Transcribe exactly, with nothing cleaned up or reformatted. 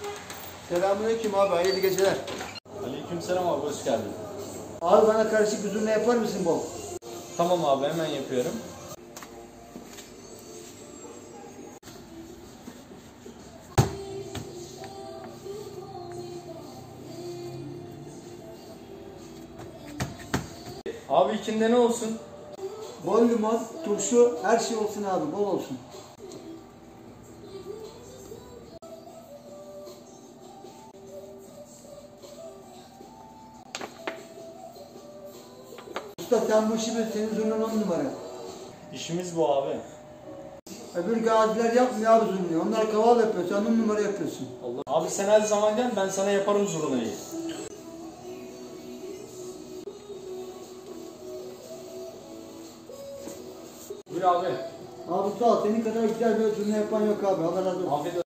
Selamünaleyküm abi, hayırlı geceler. Aleykümselam abi, hoş geldin. Abi bana karışık bir zurna yapar mısın bol? Tamam abi, hemen yapıyorum. Abi içinde ne olsun? Bol limon, turşu, her şey olsun abi, bol olsun. Usta sen bu işi bil, senin zurnan on numara. İşimiz bu abi. Öbür gaziler yapmıyor abi zurnayı, onlar kaval yapıyor, sen on numara yapıyorsun. Allah. Abi sen her zaman gel, ben sana yaparım zurnayı. Buyur abi. Abi sağ ol, senin kadar güzel bir zurna yapan yok abi, Allah razı olsun. Afiyet olsun.